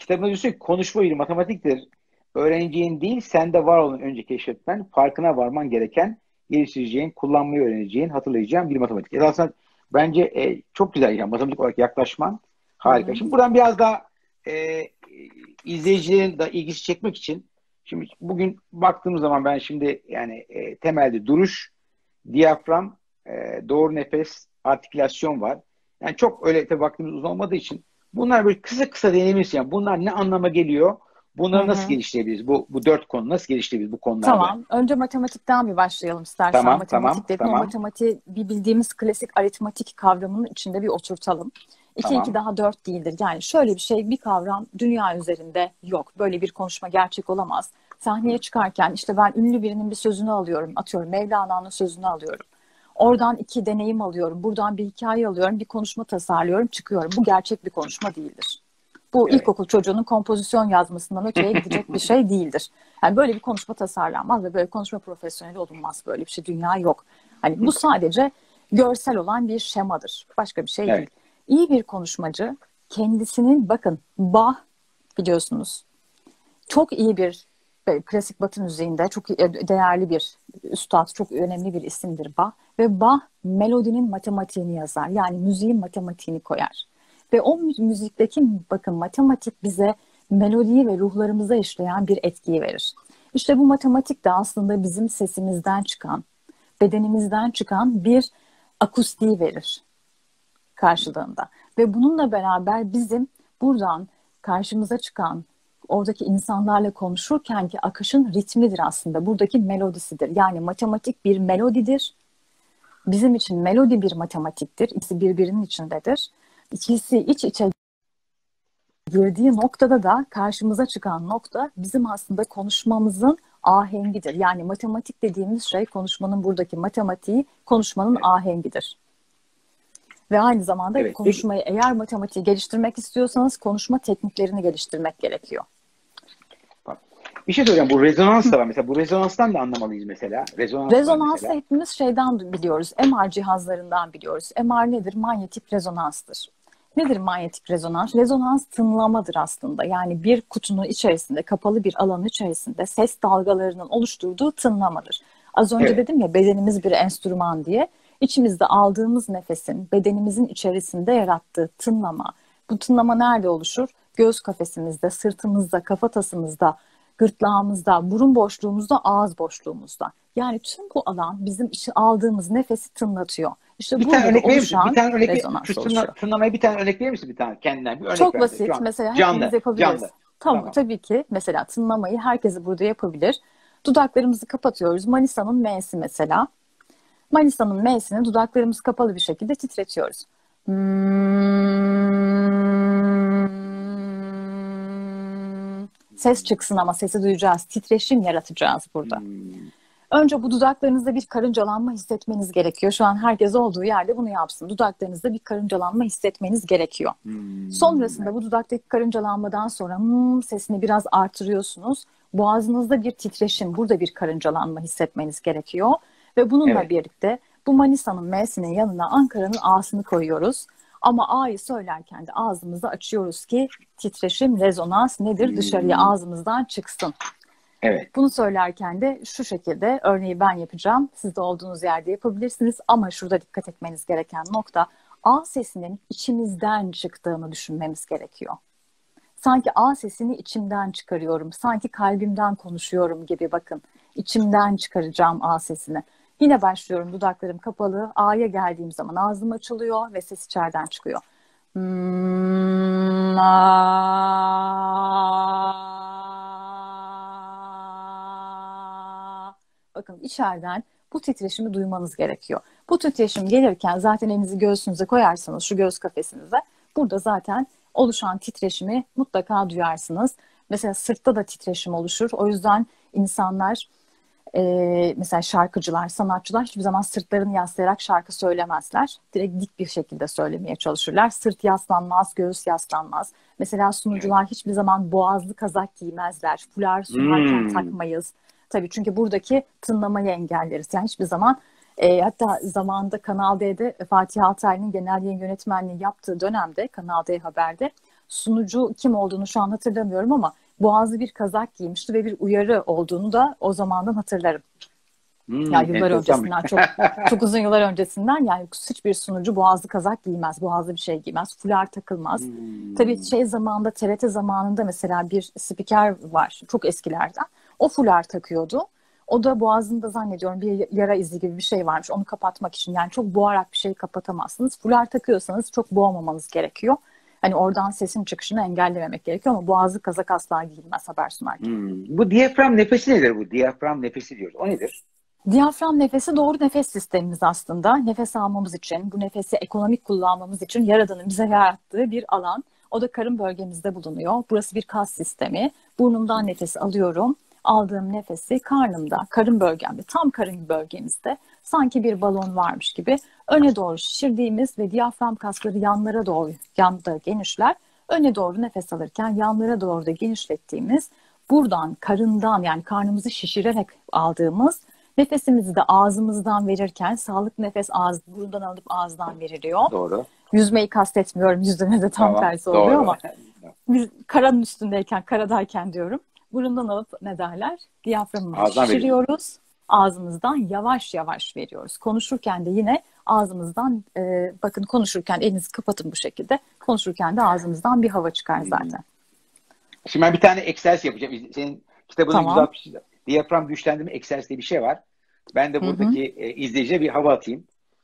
Kitabında diyorsun ki konuşma bir matematiktir. Öğreneceğin değil, sende var olan önce keşfetmen, farkına varman gereken, geliştireceğin, kullanmayı öğreneceğin, hatırlayacağın bir matematik. Aslında bence çok güzel yani matematik olarak yaklaşman Hı harika. hı. Şimdi buradan biraz daha e, izleyicilerin de ilgisi çekmek için şimdi bugün baktığımız zaman ben şimdi yani temelde duruş, diyafram, doğru nefes, artikülasyon var. Yani çok öyle tabii vaktimiz uzun olmadığı için bunlar böyle kısa kısa değiniriz yani. Bunlar ne anlama geliyor? Hı Bunları nasıl hı. geliştirebiliriz? Bu dört konu nasıl geliştirebiliriz bu konularda? Tamam. Önce matematikten bir başlayalım istersen. Tamam, tamam, Matematik dedin. O tamam, matematiği bir bildiğimiz klasik aritmatik kavramının içinde bir oturtalım. 2 2 tamam. daha 4 değildir. Yani şöyle bir şey, bir kavram dünya üzerinde yok. Böyle bir konuşma gerçek olamaz. Sahneye çıkarken işte ben ünlü birinin bir sözünü alıyorum. Atıyorum Mevlana'nın sözünü alıyorum. Oradan iki deneyim alıyorum. Buradan bir hikaye alıyorum. Bir konuşma tasarlıyorum. Çıkıyorum. Bu gerçek bir konuşma değildir. Bu Evet. ilkokul çocuğunun kompozisyon yazmasından öteye gidecek bir şey değildir. Yani böyle bir konuşma tasarlanmaz ve böyle konuşma profesyoneli olunmaz. Böyle bir şey dünya yok. Hani bu sadece görsel olan bir şemadır. Başka bir şey değil. Evet. İyi bir konuşmacı kendisinin bakın Bach biliyorsunuz çok iyi bir klasik Batı müziğinde çok değerli bir üstad, çok önemli bir isimdir Bach ve Bach melodinin matematiğini yazar. Yani müziğin matematiğini koyar. Ve o müzikteki bakın matematik bize melodiyi ve ruhlarımıza işleyen bir etkiyi verir. İşte bu matematik de aslında bizim sesimizden çıkan, bedenimizden çıkan bir akustiği verir karşılığında. Ve bununla beraber bizim buradan karşımıza çıkan oradaki insanlarla konuşurken ki akışın ritmidir aslında. Buradaki melodisidir. Yani matematik bir melodidir. Bizim için melodi bir matematiktir. İkisi birbirinin içindedir. İkisi iç içe girdiği noktada da karşımıza çıkan nokta bizim aslında konuşmamızın ahengidir. Yani matematik dediğimiz şey konuşmanın buradaki matematiği konuşmanın Evet. ahengidir. Ve aynı zamanda Evet. Peki konuşmayı eğer matematiği geliştirmek istiyorsanız konuşma tekniklerini geliştirmek gerekiyor. bak, bir şey söyleyeceğim. Bu rezonans da var. Mesela bu rezonanstan da anlamalıyız mesela. Rezonans var Rezonansı mesela. hepimiz şeyden biliyoruz, MR cihazlarından biliyoruz. MR nedir? Manyetik rezonanstır. Nedir manyetik rezonans? Rezonans tınlamadır aslında. Yani bir kutunun içerisinde, kapalı bir alanın içerisinde ses dalgalarının oluşturduğu tınlamadır. Az önce Evet. dedim ya bedenimiz bir enstrüman diye. İçimizde aldığımız nefesin bedenimizin içerisinde yarattığı tınlama. Bu tınlama nerede oluşur? Göğüs kafesimizde, sırtımızda, kafatasımızda, gırtlağımızda, burun boşluğumuzda, ağız boşluğumuzda. Yani tüm bu alan bizim aldığımız nefesi tınlatıyor. İşte Bir tane burada da örnek verir misin? Bir oluşan tane örnek rezonans şu oluşuyor. tınlamaya bir tane örnek verir misin bir tane kendinden? Bir örnek Çok ver mesela şu basit. an. Mesela hepimiz Canlı. yapabiliriz. Canlı. Tamam, Tamam. tabii ki. Mesela tınlamayı herkes burada yapabilir. Dudaklarımızı kapatıyoruz. Manisa'nın M'si mesela. Manisa'nın M'sini dudaklarımız kapalı bir şekilde titretiyoruz. Ses çıksın ama sesi duyacağız. Titreşim yaratacağız burada. Hmm. Önce bu dudaklarınızda bir karıncalanma hissetmeniz gerekiyor. Şu an herkes olduğu yerde bunu yapsın. Dudaklarınızda bir karıncalanma hissetmeniz gerekiyor. Hmm. Sonrasında bu dudaktaki karıncalanmadan sonra sesini biraz artırıyorsunuz. Boğazınızda bir titreşim, burada bir karıncalanma hissetmeniz gerekiyor. Ve bununla Evet. birlikte bu Manisa'nın M'sinin yanına Ankara'nın A'sını koyuyoruz. Ama A'yı söylerken de ağzımızı açıyoruz ki titreşim, rezonans nedir? Dışarıya Hmm. ağzımızdan çıksın. Evet. Bunu söylerken de şu şekilde örneği ben yapacağım. Siz de olduğunuz yerde yapabilirsiniz ama şurada dikkat etmeniz gereken nokta A sesinin içimizden çıktığını düşünmemiz gerekiyor. Sanki A sesini içimden çıkarıyorum, sanki kalbimden konuşuyorum gibi bakın. İçimden çıkaracağım A sesini. Yine başlıyorum dudaklarım kapalı. A'ya geldiğim zaman ağzım açılıyor ve ses içeriden çıkıyor. Hmm, bakın içeriden bu titreşimi duymanız gerekiyor. Bu titreşim gelirken zaten elinizi göğsünüze koyarsanız şu göğüs kafesinize burada zaten oluşan titreşimi mutlaka duyarsınız. Mesela sırtta da titreşim oluşur. O yüzden insanlar mesela şarkıcılar, sanatçılar hiçbir zaman sırtlarını yaslayarak şarkı söylemezler. Direkt dik bir şekilde söylemeye çalışırlar. Sırt yaslanmaz, göğüs yaslanmaz. Mesela Evet. sunucular hiçbir zaman boğazlı kazak giymezler. Fular sunarken Hmm. takmayız. Tabii çünkü buradaki tınlamayı engelleriz. Yani hiçbir zaman hatta zamanında Kanal D'de Fatih Altaylı'nın genel yayın yönetmenliği yaptığı dönemde Kanal D Haber'de sunucu kim olduğunu şu an hatırlamıyorum ama boğazlı bir kazak giymişti ve bir uyarı olduğunu da o zamandan hatırlarım. Yani yıllar Enteresan. öncesinden, çok çok uzun yıllar öncesinden, yani hiçbir sunucu boğazlı kazak giymez, boğazlı bir şey giymez, fular takılmaz. Tabii şey zamanında, TRT zamanında mesela bir spiker var çok eskilerden. O fular takıyordu. O da boğazında zannediyorum bir yara izi gibi bir şey varmış. Onu kapatmak için, yani çok boğarak bir şey kapatamazsınız. Fular takıyorsanız çok boğmamanız gerekiyor. Hani oradan sesin çıkışını engellememek gerekiyor ama boğazlı kazak asla giyilmez haber sunarken. Bu diyafram nefesi nedir bu? Diyafram nefesi diyoruz. O nedir? Diyafram nefesi doğru nefes sistemimiz aslında. Nefes almamız için, bu nefesi ekonomik kullanmamız için Yaradan'ın bize yarattığı bir alan. O da karın bölgemizde bulunuyor. Burası bir kas sistemi. Burnumdan nefes alıyorum. Aldığım nefesi karnımda, karın bölgemde, tam karın bölgemizde sanki bir balon varmış gibi öne doğru şişirdiğimiz ve diyafram kasları yanlara doğru, yanda genişler. Öne doğru nefes alırken yanlara doğru da genişlettiğimiz, buradan karından, yani karnımızı şişirerek aldığımız nefesimizi de ağzımızdan verirken, sağlıklı nefes burundan alıp ağızdan veriliyor. Doğru. Yüzmeyi kastetmiyorum. Yüzmede de tam Tamam. tersi oluyor Doğru. ama biz karanın üstündeyken, karadayken diyorum. Burundan alıp ne derler? Diyaframımızı Ağızdan şişiriyoruz. Ağzımızdan yavaş yavaş veriyoruz. Konuşurken de yine ağzımızdan, bakın konuşurken elinizi kapatın bu şekilde. Konuşurken de ağzımızdan bir hava çıkar zaten. Şimdi ben bir tane egzersiz yapacağım. Senin kitabının Tamam. 160. Diyafram güçlendirme egzersizi diye bir şey var. Ben de buradaki izleyiciye bir hava atayım.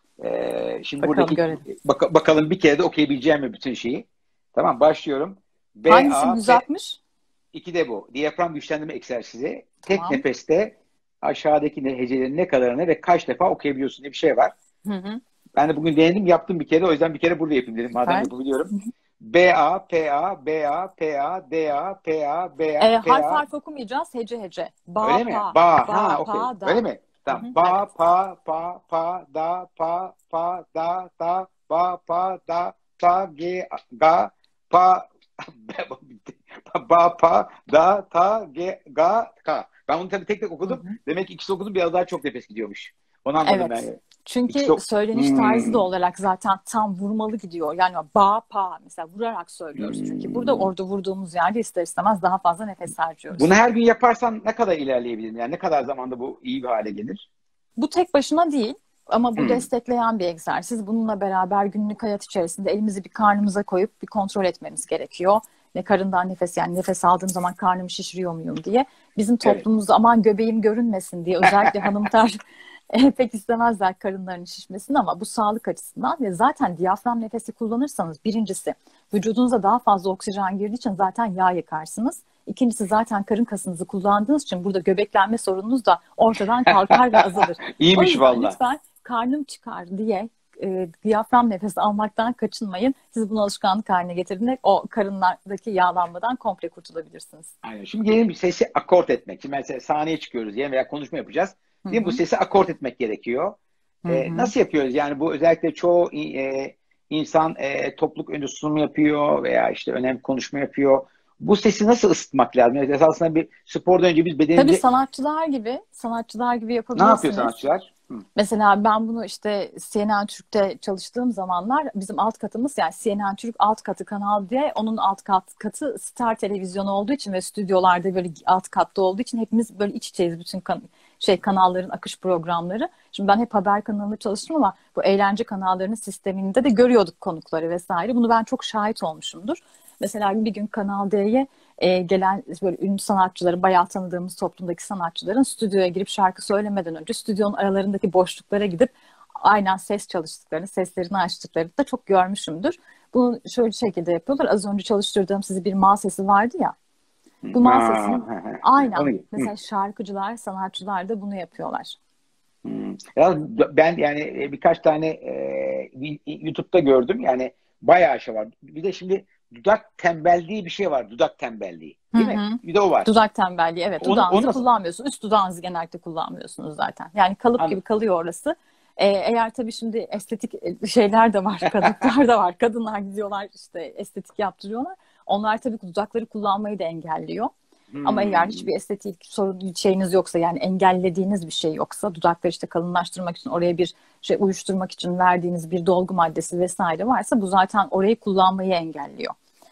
Şimdi Bakalım, buradaki görelim. bakalım bir kere de okuyabileceğim mi bütün şeyi? Tamam, başlıyorum. Hangisi 160? 2 de bu. Diyafram güçlendirme egzersizi. Tek Tamam. nefeste aşağıdaki hecelerin ne kadarını ve kaç defa okuyabiliyorsun diye bir şey var. Ben de bugün denedim, yaptım bir kere. O yüzden bir kere burada yapayım dedim. Madem yapabiliyorum. B, A, P, A, B, A, P, A, D, A, P, A, B, A, P, A. Harf okumayacağız. Hece hece. Ba, Öyle mi? pa. Ba, Ba, okey. pa, da. Öyle mi? Tamam. Ba, pa, pa, pa, da, pa, pa, da, ta, ba, pa, da, ta, ge, ga, pa, ba, pa, da, ta, ge, ga, ka. Ben bunu tabii tek tek okudum. Demek ki ikisi okudum, biraz daha çok nefes gidiyormuş. Onu anladım ben. Çünkü söyleniş tarzı da olarak zaten tam vurmalı gidiyor. Yani ba, pa mesela vurarak söylüyoruz. Çünkü burada orada vurduğumuz yerde ister istemez daha fazla nefes harcıyoruz. Bunu her gün yaparsan ne kadar ilerleyebilirim? Yani ne kadar zamanda bu iyi bir hale gelir? Bu tek başına değil. Ama bu destekleyen bir egzersiz. Bununla beraber günlük hayat içerisinde elimizi bir karnımıza koyup bir kontrol etmemiz gerekiyor. Ne karından nefes, yani nefes aldığım zaman karnımı şişiriyor muyum diye. Bizim toplumumuzda aman göbeğim görünmesin diye özellikle hanımlar pek istemezler karınlarının şişmesini ama bu sağlık açısından ve zaten diyafram nefesi kullanırsanız birincisi vücudunuza daha fazla oksijen girdiği için zaten yağ yakarsınız. İkincisi zaten karın kasınızı kullandığınız için burada göbeklenme sorununuz da ortadan kalkar ve azalır. İyiymiş valla. Lütfen karnım çıkar diye diyafram nefesi almaktan kaçınmayın. Siz bunu alışkanlık haline getirdiğinde o karınlardaki yağlanmadan komple kurtulabilirsiniz. Aynen. Şimdi gelelim sesi akort etmek. Şimdi mesela sahneye çıkıyoruz diye veya konuşma yapacağız. Değil mi? Bu sesi akort etmek gerekiyor. Nasıl yapıyoruz? Yani bu özellikle çoğu insan topluluk önünde sunum yapıyor veya işte önemli konuşma yapıyor. Bu sesi nasıl ısıtmak lazım? Yani esasında bir spordan önce biz bedenimizi... Tabii sanatçılar gibi yapabilirsiniz. Ne yapıyor sanatçılar? Mesela ben bunu işte CNN Türk'te çalıştığım zamanlar bizim alt katımız, yani CNN Türk alt katı kanal diye, onun alt katı Star Televizyonu olduğu için ve stüdyolarda böyle alt katta olduğu için hepimiz böyle iç içeyiz, bütün kanalların akış programları. Şimdi ben hep haber kanalında çalıştım ama bu eğlence kanallarının sisteminde de görüyorduk konukları vesaire. Bunu ben çok şahit olmuşumdur. Mesela bir gün Kanal D'ye gelen böyle ünlü sanatçıların, bayağı tanıdığımız toplumdaki sanatçıların stüdyoya girip şarkı söylemeden önce stüdyonun aralarındaki boşluklara gidip aynen ses çalıştıklarını, seslerini açtıklarını da çok görmüşümdür. Bunu şöyle şekilde yapıyorlar. Az önce çalıştırdığım size bir mal sesi vardı ya. Bu mal sesini aynen mesela şarkıcılar, sanatçılar da bunu yapıyorlar. Ya ben yani birkaç tane YouTube'da gördüm. Yani bayağı şey var. Bir de şimdi dudak tembelliği bir şey var. Dudak tembelliği. Değil mi? Bir de o var. Dudak tembelliği, evet. Dudağınızı kullanmıyorsunuz. Üst dudağınızı genellikle kullanmıyorsunuz zaten. Yani kalıp gibi kalıyor orası. Eğer tabii şimdi estetik şeyler de var. Kalıplar da var. Kadınlar gidiyorlar işte estetik yaptırıyorlar. Onlar tabii ki dudakları kullanmayı da engelliyor. Ama eğer hiçbir estetik sorun şeyiniz yoksa, yani engellediğiniz bir şey yoksa, dudakları işte kalınlaştırmak için, oraya bir şey uyuşturmak için verdiğiniz bir dolgu maddesi vesaire varsa bu zaten orayı kullanmayı engelliyor.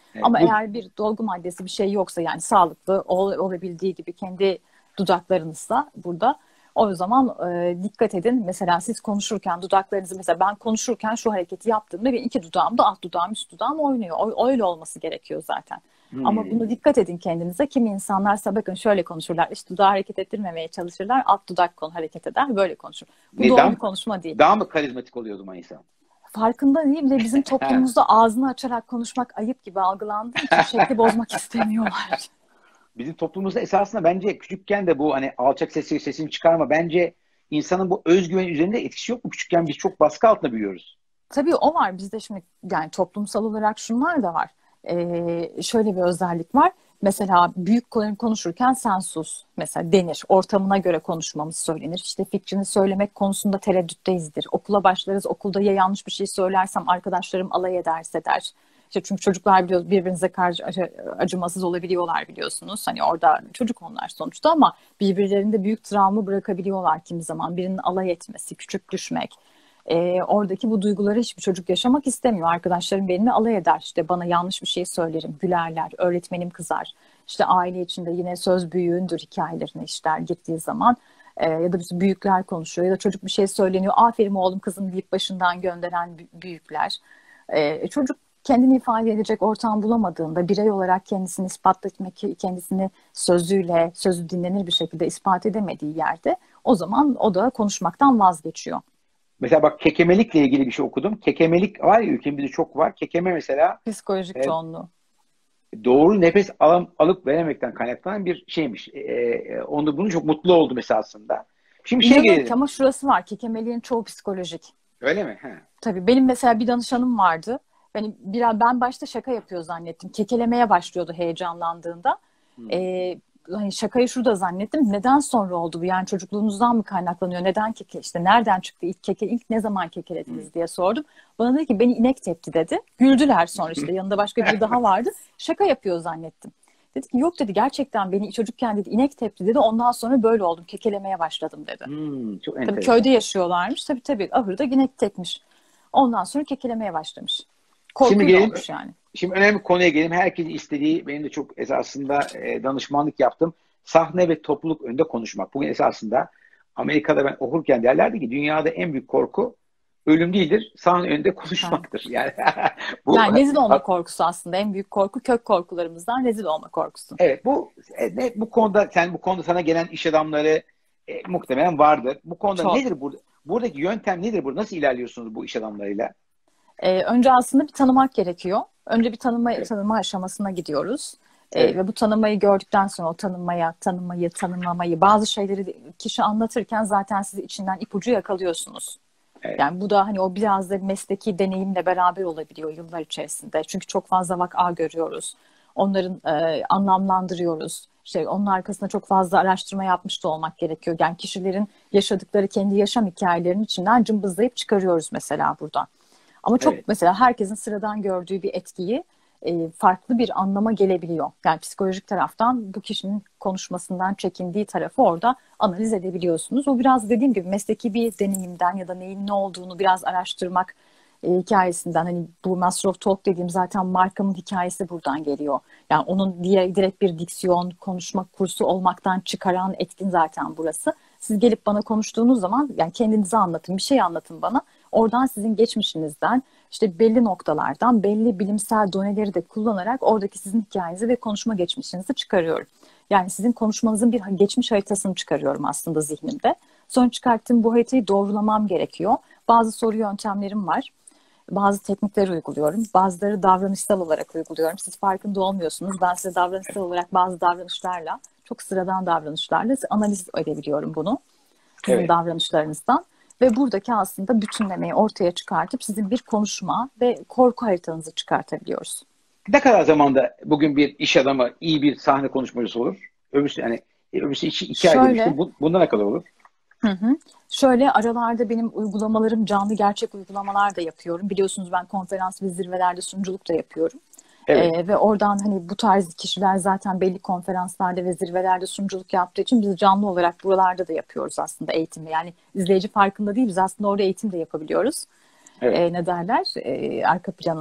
Evet, Ama eğer bir dolgu maddesi bir şey yoksa, yani sağlıklı olabildiği gibi kendi dudaklarınızsa burada, o zaman dikkat edin. Mesela siz konuşurken dudaklarınızı, mesela ben konuşurken şu hareketi yaptığımda benim iki dudağım da alt dudağım üst dudağım oynuyor. Öyle olması gerekiyor zaten. Ama bunu dikkat edin kendinize. Kimi insanlarsa bakın şöyle konuşurlar. İşte dudağı hareket ettirmemeye çalışırlar. Alt dudak hareket eder. Böyle konuşur. Bu doğru bir konuşma değil. Daha mı karizmatik oluyordu o insan? Farkında değil. Bir de bizim toplumumuzda ağzını açarak konuşmak ayıp gibi algılandığı için şekli bozmak istemiyorlar. Bizim toplumumuzda esasında bence küçükken de bu hani alçak sesini çıkarma, bence insanın bu özgüven üzerinde etkisi yok mu? Küçükken biz çok baskı altında büyüyoruz. Tabii o var. Bizde şimdi yani toplumsal olarak şunlar da var. Şöyle bir özellik var. Mesela büyük konuşurken sen sus mesela denir. Ortamına göre konuşmamız söylenir. İşte fikrini söylemek konusunda tereddütteyizdir. Okula başlarız. Okulda ya yanlış bir şey söylersem arkadaşlarım alay ederse der. İşte çünkü çocuklar biliyoruz birbirinize karşı acımasız olabiliyorlar, biliyorsunuz. Hani orada çocuk onlar sonuçta, ama birbirlerinde büyük travma bırakabiliyorlar kimi zaman. Birinin alay etmesi, küçük düşmek. Oradaki bu duyguları hiçbir çocuk yaşamak istemiyor. Arkadaşlarım benimle alay eder. İşte bana yanlış bir şey söylerim, gülerler, öğretmenim kızar. İşte aile içinde yine söz büyüğündür hikayelerini işler gittiği zaman. Ya da bizim büyükler konuşuyor ya da çocuk bir şey söyleniyor. Aferin oğlum kızım deyip başından gönderen büyükler. Çocuk kendini ifade edecek ortam bulamadığında, birey olarak kendisini ispat etmek, kendisini sözüyle, sözü dinlenir bir şekilde ispat edemediği yerde, o zaman o da konuşmaktan vazgeçiyor. Mesela bak, kekemelikle ilgili bir şey okudum. Kekemelik var ya, ülkemizde çok var. Kekeme mesela Psikolojik e, yoğunluğu. doğru nefes alıp veremekten kaynaklanan bir şeymiş. Bunu çok mutlu oldum esasında. Şimdi İnanın ki gelelim. ama şurası var. Kekemeliğin çoğu psikolojik. Öyle mi? He. Tabii benim mesela bir danışanım vardı. Ben başta şaka yapıyor zannettim. Kekelemeye başlıyordu heyecanlandığında. Hmm. Hani şakayı şurada zannettim. Neden sonra oldu bu? Yani çocukluğunuzdan mı kaynaklanıyor? Neden işte nereden çıktı ilk ne zaman kekelediniz diye sordum. Bana dedi ki beni inek tepti dedi. Güldüler sonra, işte yanında başka biri daha vardı. Şaka yapıyor zannettim. Dedi ki yok dedi, gerçekten beni çocukken dedi inek tepti dedi. Ondan sonra böyle oldum, kekelemeye başladım dedi. Çok Tabii enteresan. köyde yaşıyorlarmış. Tabii ahırda inek tekmiş. Ondan sonra kekelemeye başlamış. Şimdi Korkuyla gelelim. olmuş yani. Şimdi önemli bir konuya gelelim. Herkesin istediği, benim de çok esasında danışmanlık yaptım. Sahne ve topluluk önünde konuşmak. Bugün esasında Amerika'da ben okurken derlerdi ki dünyada en büyük korku ölüm değildir, sahne önünde Yani, konuşmaktır. Yani bu yani rezil olma korkusu aslında en büyük korku, kök korkularımızdan rezil olma korkusu. evet, bu konuda bu konuda sana gelen iş adamları muhtemelen vardır. Bu konuda Çok. nedir burada? Buradaki yöntem nedir? Nasıl ilerliyorsunuz bu iş adamlarıyla? Önce aslında bir tanımak gerekiyor. Önce bir Evet. tanıma aşamasına gidiyoruz. Evet. Ve bu tanımayı gördükten sonra o tanımlamayı, bazı şeyleri kişi anlatırken zaten siz içinden ipucu yakalıyorsunuz. Evet. Yani bu da hani o biraz da mesleki deneyimle beraber olabiliyor yıllar içerisinde. Çünkü çok fazla vaka görüyoruz. Onların anlamlandırıyoruz. İşte onun arkasında çok fazla araştırma yapmış da olmak gerekiyor. Yani kişilerin yaşadıkları kendi yaşam hikayelerinin içinden cımbızlayıp çıkarıyoruz mesela buradan. Ama Evet. çok mesela herkesin sıradan gördüğü bir etkiyi farklı bir anlama gelebiliyor. Yani psikolojik taraftan bu kişinin konuşmasından çekindiği tarafı orada analiz edebiliyorsunuz. O biraz dediğim gibi mesleki bir deneyimden ya da neyin ne olduğunu biraz araştırmak hikayesinden, hani bu Master of Talk dediğim zaten markamın hikayesi buradan geliyor. Yani onun direkt bir diksiyon, konuşma kursu olmaktan çıkaran etkin zaten burası. Siz gelip bana konuştuğunuz zaman yani kendinizi anlatın, bir şey anlatın bana. Oradan sizin geçmişinizden, işte belli noktalardan, belli bilimsel doneleri de kullanarak oradaki sizin hikayenizi ve konuşma geçmişinizi çıkarıyorum. Yani sizin konuşmanızın bir geçmiş haritasını çıkarıyorum aslında zihnimde. Sonra çıkarttığım bu haritayı doğrulamam gerekiyor. Bazı soru yöntemlerim var. Bazı teknikler uyguluyorum. Bazıları davranışsal olarak uyguluyorum. Siz farkında olmuyorsunuz. Ben size davranışsal olarak bazı davranışlarla, çok sıradan davranışlarla analiz edebiliyorum bunu. Sizin Evet. davranışlarınızdan. Ve buradaki aslında bütünlemeyi ortaya çıkartıp sizin bir konuşma ve korku haritanızı çıkartabiliyoruz. Ne kadar zamanda bugün bir iş adamı iyi bir sahne konuşmacısı olur? Öbürsü iki ay demiştim. Şöyle, Bunda ne kadar olur? hı hı. Şöyle aralarda benim uygulamalarım, canlı gerçek uygulamalar da yapıyorum. Biliyorsunuz ben konferans ve zirvelerde sunuculuk da yapıyorum. Evet. Ve oradan hani bu tarz kişiler zaten belli konferanslarda ve zirvelerde sunuculuk yaptığı için biz canlı olarak buralarda da yapıyoruz aslında eğitimi. Yani izleyici farkında değil, biz aslında orada eğitim de yapabiliyoruz. Evet. Ne derler arka planında.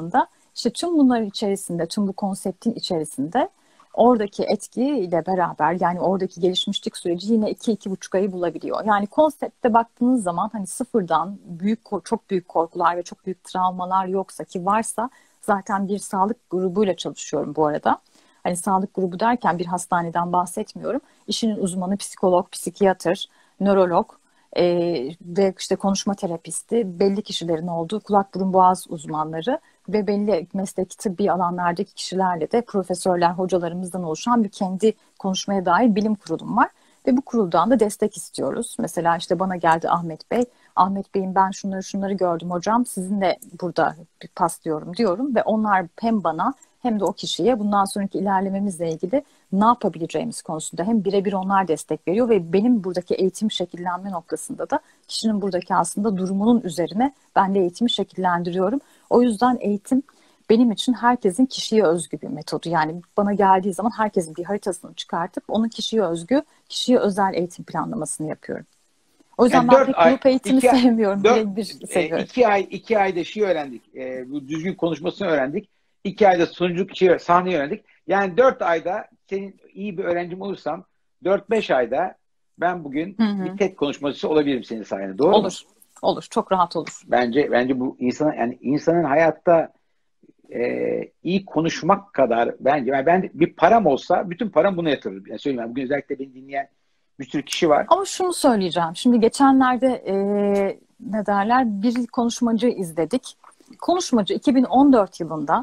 İşte tüm bunların içerisinde, tüm bu konseptin içerisinde oradaki etkiyle beraber yani oradaki gelişmişlik süreci yine 2-2,5 ayı bulabiliyor. Yani konsepte baktığınız zaman hani sıfırdan çok büyük korkular ve çok büyük travmalar yoksa ki varsa zaten bir sağlık grubuyla çalışıyorum bu arada. Hani sağlık grubu derken bir hastaneden bahsetmiyorum. İşinin uzmanı psikolog, psikiyatr, nörolog ve işte konuşma terapisti, belli kişilerin olduğu kulak burun boğaz uzmanları ve belli mesleki tıbbi alanlardaki kişilerle de profesörler, hocalarımızdan oluşan bir kendi konuşmaya dair bilim kurulum var. Ve bu kuruldan da destek istiyoruz. Mesela işte bana geldi Ahmet Bey. Ahmet Bey'im ben şunları gördüm hocam. Sizinle burada bir paslıyorum diyorum. Ve onlar hem bana hem de o kişiye bundan sonraki ilerlememizle ilgili ne yapabileceğimiz konusunda hem birebir onlar destek veriyor ve benim buradaki eğitim şekillenme noktasında da kişinin buradaki aslında durumunun üzerine ben de eğitimi şekillendiriyorum. O yüzden eğitim benim için herkesin kişiye özgü bir metodu. Yani bana geldiği zaman herkesin bir haritasını çıkartıp onun kişiye özgü, kişiye özel eğitim planlamasını yapıyorum. O yüzden Yani ben pek grup eğitimi sevmiyorum. 4, Birebir seviyorum. 2 ayda şey öğrendik. Bu düzgün konuşmasını öğrendik. 2 ayda sunuculuk sahneyi öğrendik. Yani 4 ayda senin iyi bir öğrencim olursam 4-5 ayda ben bugün bir TED konuşmacısı olabilirim senin sayende. Doğru mu? Olur. Olur. Çok rahat olur. Bence bu insanın hayatta iyi konuşmak kadar bence yani ben bir param olsa bütün param buna yatırırım. Yani söyleyeyim bugün özellikle beni dinleyen bir sürü kişi var. Ama şunu söyleyeceğim. Şimdi geçenlerde ne derler bir konuşmacı izledik. Konuşmacı 2014 yılında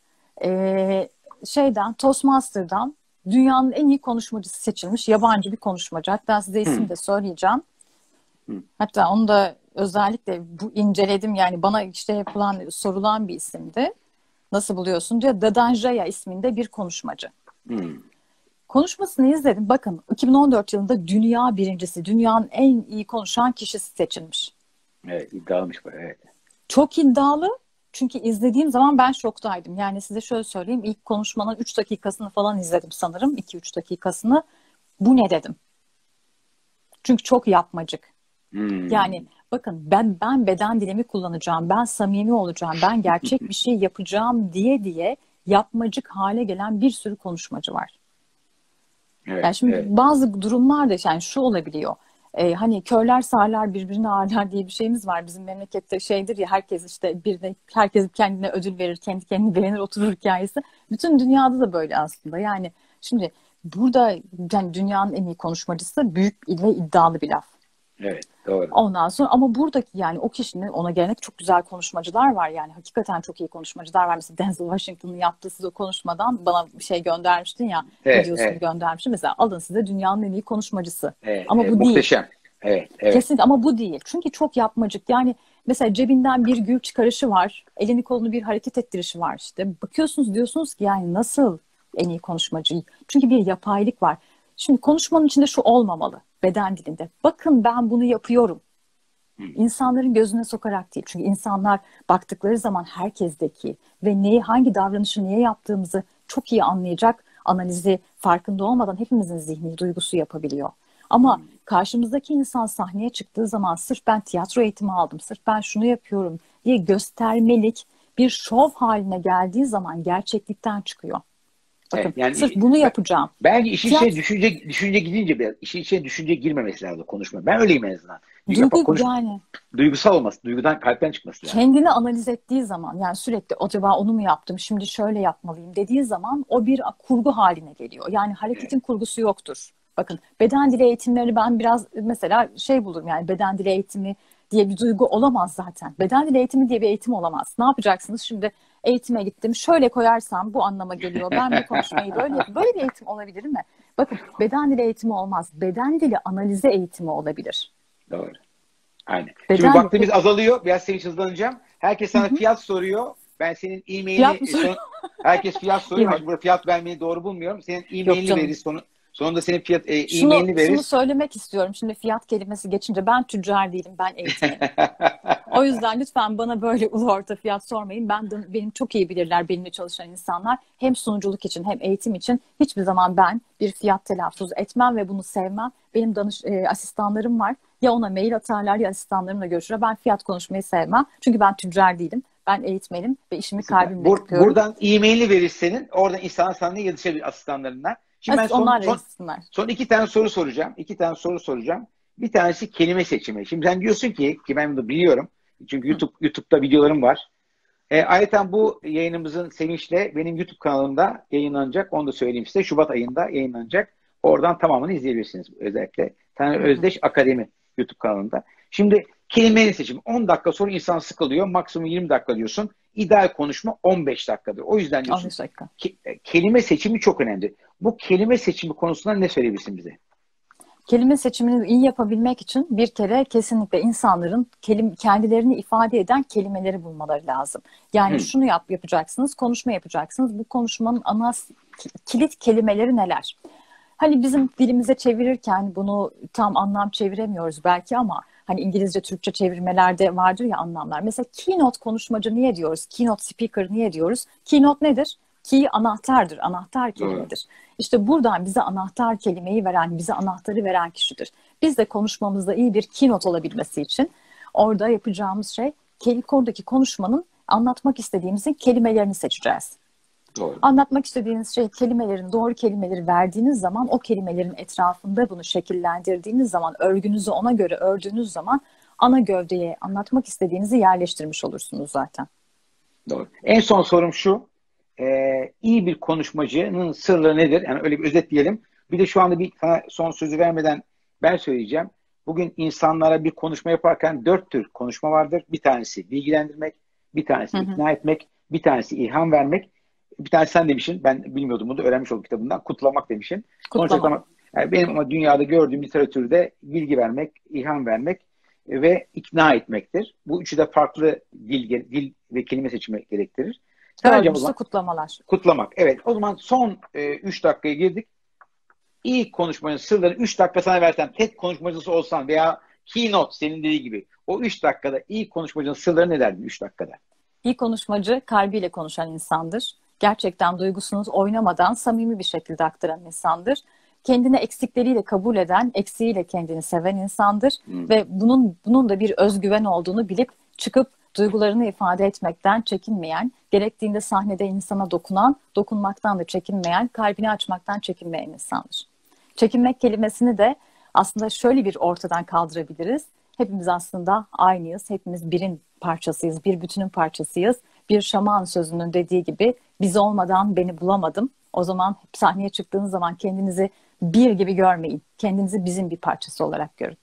Toastmaster'dan dünyanın en iyi konuşmacısı seçilmiş yabancı bir konuşmacı. Hatta size isim de söyleyeceğim. Hatta onu da özellikle inceledim. Yani bana işte sorulan bir isimdi. Nasıl buluyorsun diyor. Dadanjaya isminde bir konuşmacı. Konuşmasını izledim. Bakın 2014 yılında dünya birincisi, dünyanın en iyi konuşan kişisi seçilmiş. Evet, iddialıymış bu. Evet. Çok iddialı. Çünkü izlediğim zaman ben şoktaydım. Yani size şöyle söyleyeyim. İlk konuşmanın 3 dakikasını falan izledim sanırım. 2-3 dakikasını. Bu ne dedim. Çünkü çok yapmacık. Yani bakın ben beden dilimi kullanacağım. Ben samimi olacağım. Ben gerçek bir şey yapacağım diye yapmacık hale gelen bir sürü konuşmacı var. Evet, Yani şimdi bazı durumlarda yani şu olabiliyor. Hani körler sağırlar birbirini ağırlar diye bir şeyimiz var. Bizim memlekette şeydir ya herkes işte herkes kendine ödül verir, kendi kendini beğenir oturur hikayesi. Bütün dünyada da böyle aslında. Yani şimdi burada yani dünyanın en iyi konuşmacısı büyük ve iddialı bir laf. Evet, doğru. Ondan sonra ama buradaki yani o kişinin ona gelenek çok güzel konuşmacılar var yani hakikaten çok iyi konuşmacılar var. Mesela Denzel Washington'ın yaptığı siz o konuşmadan bana bir şey göndermiştin ya videosunu göndermiştin. Mesela alın size dünyanın en iyi konuşmacısı. Ama bu muhteşem. değil. Evet. Kesinlikle ama bu değil. Çünkü çok yapmacık. Yani mesela cebinden bir gül çıkarışı var. Elini kolunu bir hareket ettirişi var işte. Bakıyorsunuz diyorsunuz ki yani nasıl en iyi konuşmacı? Çünkü bir yapaylık var. Şimdi konuşmanın içinde şu olmamalı beden dilinde. Bakın ben bunu yapıyorum. İnsanların gözüne sokarak değil. Çünkü insanlar baktıkları zaman herkesteki ve hangi davranışı niye yaptığımızı çok iyi anlayacak analizi farkında olmadan hepimizin zihni duygusu yapabiliyor. Ama karşımızdaki insan sahneye çıktığı zaman sırf ben tiyatro eğitimi aldım, sırf ben şunu yapıyorum diye göstermelik bir şov haline geldiği zaman gerçeklikten çıkıyor. Bakın yani sırf bunu yapacağım. Bence işin içine düşünce gidince biraz işin içine düşünce girmemesi lazım konuşma. Ben öyleyim en azından. Yani. Duygusal olması, duygudan kalpten çıkması lazım. Kendini analiz ettiği zaman yani sürekli acaba onu mu yaptım şimdi şöyle yapmalıyım dediği zaman o bir kurgu haline geliyor. Yani hareketin kurgusu yoktur. Bakın beden dili eğitimleri ben biraz mesela bulurum yani beden dili eğitimi diye bir duygu olamaz zaten. Beden dili eğitimi diye bir eğitim olamaz. Ne yapacaksınız? Şimdi eğitime gittim. Şöyle koyarsam bu anlama geliyor. Ben bu konuşmayı böyle yapayım. Böyle bir eğitim olabilir mi? Bakın beden dili eğitimi olmaz. Beden dili analize eğitimi olabilir. Doğru. Aynen. Şimdi vaktimiz azalıyor. Biraz seni hızlanacağım. Herkes sana fiyat soruyor. Ben senin e-mailini herkes fiyat soruyor. Burada fiyat vermeyi doğru bulmuyorum. Senin e-mailini veririz sonunda senin fiyat e-mailini veririz. Şunu söylemek istiyorum. Şimdi fiyat kelimesi geçince ben tüccar değilim. Ben eğitmenim. O yüzden lütfen bana böyle ulu orta fiyat sormayın. Benim çok iyi bilirler benimle çalışan insanlar. Hem sunuculuk için hem eğitim için hiçbir zaman ben bir fiyat telaffuz etmem ve bunu sevmem. Benim asistanlarım var. Ya ona mail atarlar ya asistanlarımla görüşürler. Ben fiyat konuşmayı sevmem. Çünkü ben tüccar değilim. Ben eğitmenim ve işimi kalbimle yapıyorum. Buradan e-mailini verir senin. Oradan insanlar sana yazışabilir asistanlarından. Şimdi ben son 2 tane soru soracağım. 2 tane soru soracağım. Bir tanesi kelime seçimi. Şimdi sen diyorsun ki ben bunu biliyorum. Çünkü YouTube'da videolarım var. Ayrıca bu yayınımızın sevinçle benim YouTube kanalımda yayınlanacak. Onu da söyleyeyim size. Şubat ayında yayınlanacak. Oradan tamamını izleyebilirsiniz. Özellikle Taner Özdeş Akademi YouTube kanalında. Şimdi kelimenin seçimi. 10 dakika sonra insan sıkılıyor. Maksimum 20 dakika diyorsun. İdeal konuşma 15 dakikadır. O yüzden diyorsun kelime seçimi çok önemli. Bu kelime seçimi konusunda ne söyleyebilirsin bize? Kelime seçimini iyi yapabilmek için bir kere kesinlikle insanların kendilerini ifade eden kelimeleri bulmaları lazım. Yani şunu yapacaksınız, konuşma yapacaksınız. Bu konuşmanın ana kilit kelimeleri neler? Hani bizim dilimize çevirirken bunu tam anlam çeviremiyoruz belki ama hani İngilizce, Türkçe çevirmelerde vardır ya anlamlar. Mesela keynote konuşmacı niye diyoruz? Keynote speaker niye diyoruz? Keynote nedir? Key anahtardır, anahtar kelimedir. İşte buradan bize anahtar kelimeyi veren, bize anahtarı veren kişidir. Biz de konuşmamızda iyi bir keynote olabilmesi için orada yapacağımız şey oradaki konuşmanın anlatmak istediğimizin kelimelerini seçeceğiz. Doğru. Anlatmak istediğiniz şey doğru kelimeleri verdiğiniz zaman o kelimelerin etrafında bunu şekillendirdiğiniz zaman örgünüzü ona göre ördüğünüz zaman ana gövdeye anlatmak istediğinizi yerleştirmiş olursunuz zaten. Doğru. En son sorum şu. İyi bir konuşmacının sırrı nedir? Yani öyle bir özetleyelim. Bir de şu anda sana son sözü vermeden ben söyleyeceğim. Bugün insanlara bir konuşma yaparken 4 tür konuşma vardır. Bir tanesi bilgilendirmek, bir tanesi ikna etmek, bir tanesi ilham vermek, bir tanesi sen demişsin. Ben bilmiyordum bunu da öğrenmiş oldum kitabından. Kutlamak demişsin. Kutlamak. Yani benim ama dünyada gördüğüm literatürde bilgi vermek, ilham vermek ve ikna etmektir. Bu üçü de farklı dil ve kelime seçimi gerektirir. Dördüncüsü kutlamalar. Kutlamak. Evet. O zaman son 3 dakikaya girdik. İyi konuşmanın sırları 3 dakika sana versem, tek konuşmacısı olsan veya keynote senin dediği gibi o 3 dakikada iyi konuşmacının sırları ne derdin 3 dakikada? İyi konuşmacı kalbiyle konuşan insandır. Gerçekten duygusunu oynamadan samimi bir şekilde aktaran insandır. Kendini eksikleriyle kabul eden, eksiğiyle kendini seven insandır. Ve bunun da bir özgüven olduğunu bilip çıkıp duygularını ifade etmekten çekinmeyen, gerektiğinde sahnede insana dokunmaktan da çekinmeyen, kalbini açmaktan çekinmeyen insandır. Çekinmek kelimesini de aslında şöyle bir ortadan kaldırabiliriz. Hepimiz aslında aynıyız, hepimiz birin parçasıyız, bir bütünün parçasıyız. Bir şaman sözünün dediği gibi biz olmadan beni bulamadım. O zaman sahneye çıktığınız zaman kendinizi bir gibi görmeyin. Kendinizi bizim bir parçası olarak görün.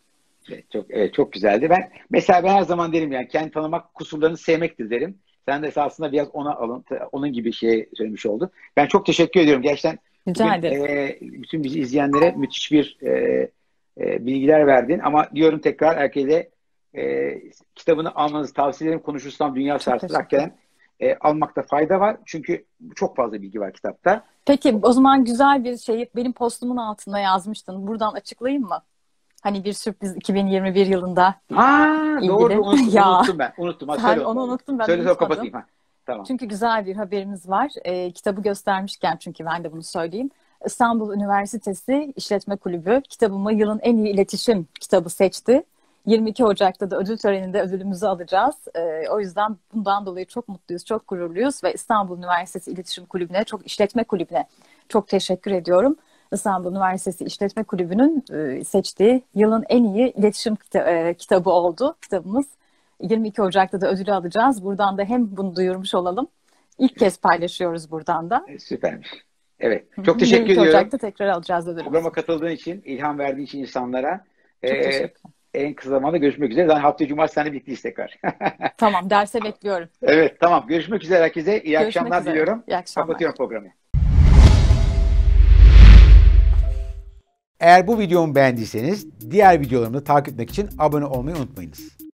Çok güzeldi. Ben her zaman derim yani kendi tanımak kusurlarını sevmektir derim. Sen de aslında biraz onun gibi şey söylemiş oldun. Ben çok teşekkür ediyorum. Gerçekten rica ederim. Bütün bizi izleyenlere müthiş bir bilgiler verdin. Ama diyorum tekrar herkese kitabını almanızı tavsiye ederim. Konuşursam Dünya Sarsılır. Hakikaten almakta fayda var. Çünkü çok fazla bilgi var kitapta. Peki o zaman güzel bir şey benim postumun altında yazmıştın. Buradan açıklayayım mı? Hani bir sürpriz 2021 yılında ilgili. Doğru unuttum ben. Unuttum. Sen onu unuttun ben söyle unutmadım. Kapatayım. Tamam. Çünkü güzel bir haberimiz var. Kitabı göstermişken çünkü ben de bunu söyleyeyim. İstanbul Üniversitesi İşletme Kulübü kitabımı yılın en iyi iletişim kitabı seçti. 22 Ocak'ta da ödül töreninde ödülümüzü alacağız. O yüzden bundan dolayı çok mutluyuz, çok gururluyuz ve İstanbul Üniversitesi İletişim Kulübü'ne, İşletme Kulübü'ne çok teşekkür ediyorum. İstanbul Üniversitesi İşletme Kulübü'nün seçtiği yılın en iyi iletişim kitabı oldu kitabımız. 22 Ocak'ta da ödülü alacağız. Buradan da hem bunu duyurmuş olalım. İlk kez paylaşıyoruz buradan da. Süpermiş. Evet. Çok teşekkür ediyorum. 22 Ocak'ta tekrar alacağız ödülümüzü. Programa katıldığın için, ilham verdiğin için insanlara. Çok teşekkürler. En kısa zamanda görüşmek üzere. Zaten haftaya cumartesi seninle birlikteyiz tekrar. Tamam. Derse bekliyorum. Evet. Tamam. Görüşmek üzere herkese. İyi akşamlar diliyorum. İyi akşamlar. Kapatıyorum programı. Eğer bu videomu beğendiyseniz diğer videolarımı takip etmek için abone olmayı unutmayınız.